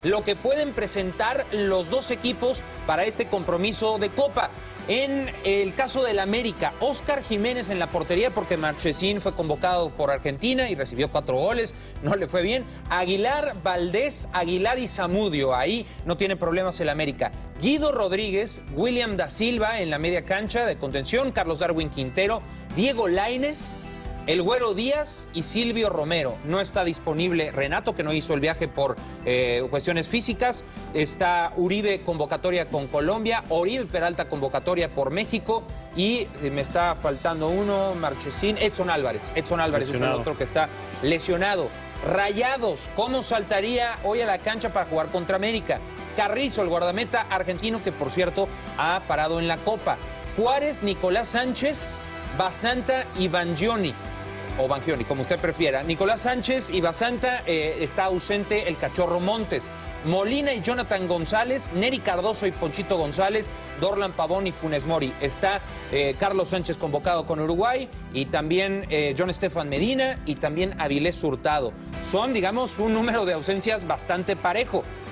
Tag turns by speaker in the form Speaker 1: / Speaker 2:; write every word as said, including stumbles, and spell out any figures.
Speaker 1: lo que pueden presentar los dos equipos para este compromiso de Copa. En el caso del América, Óscar Jiménez en la portería porque Marchesín fue convocado por Argentina y recibió cuatro goles, no le fue bien. Aguilar, Valdés, Aguilar y Zamudio, ahí no tiene problemas el América. Guido Rodríguez, William da Silva en la media cancha de contención, Carlos Darwin Quintero, Diego Lainez, el Güero Díaz y Silvio Romero. No está disponible Renato, que no hizo el viaje por eh, cuestiones físicas. Está Uribe, convocatoria con Colombia. Oribe Peralta, convocatoria por México. Y eh, me está faltando uno, Marchesín. Edson Álvarez. Edson Álvarez lesionado. Es el otro que está lesionado. Rayados, ¿cómo saltaría hoy a la cancha para jugar contra América? Carrizo, el guardameta argentino, que por cierto ha parado en la Copa. Juárez, Nicolás Sánchez, Basanta y Bangioni. O Bangioni, como usted prefiera. Nicolás Sánchez y Basanta, eh, está ausente el Cachorro Montes. Molina y Jonathan González, Nery Cardoso y Ponchito González, Dorlan Pavón y Funes Mori. Está eh, Carlos Sánchez convocado con Uruguay y también eh, John Estefan Medina y también Avilés Hurtado. Son, digamos, un número de ausencias bastante parejo.